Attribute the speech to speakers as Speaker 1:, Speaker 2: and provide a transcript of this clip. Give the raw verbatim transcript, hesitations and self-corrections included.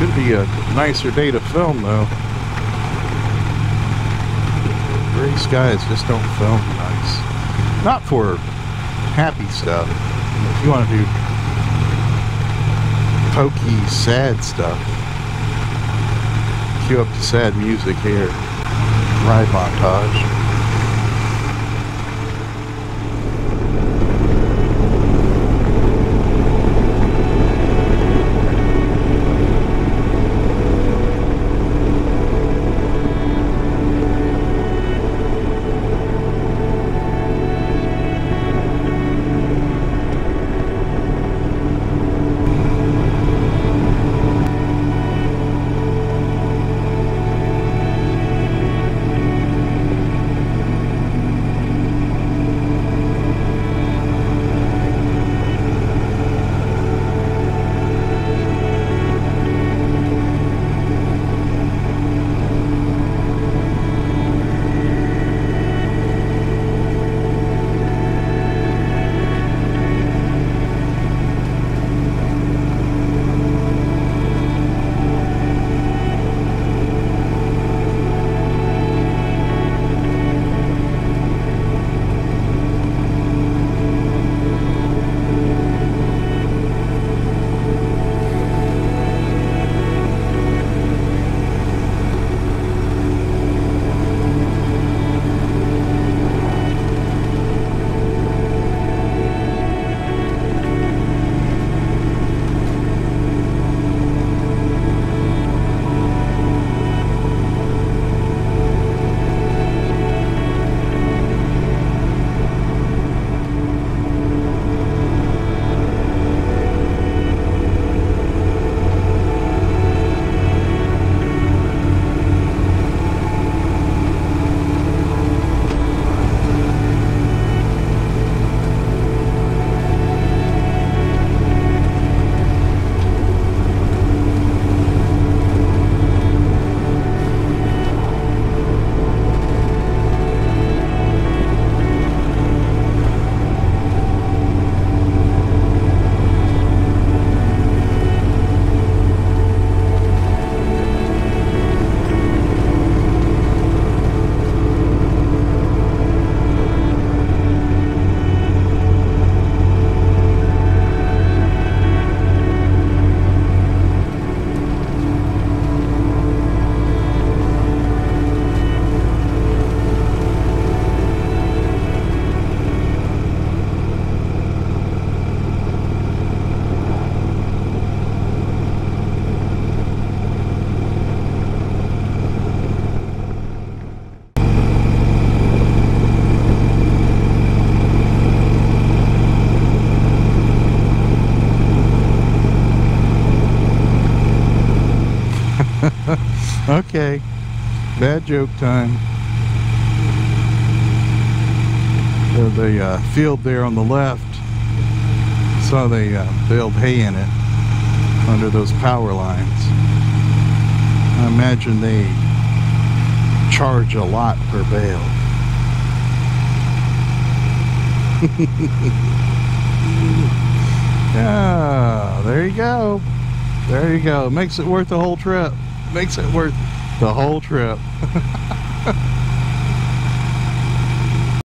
Speaker 1: Could be a nicer day to film though. Gray skies just don't film nice. Not for happy stuff. If you want to do pokey, sad stuff, cue up the sad music here. Ride montage. Okay, bad joke time. There's the uh, field there on the left. Saw they uh, baled hay in it under those power lines. I imagine they charge a lot per bale. Yeah, there you go. There you go. Makes it worth the whole trip. Makes it worth the whole trip.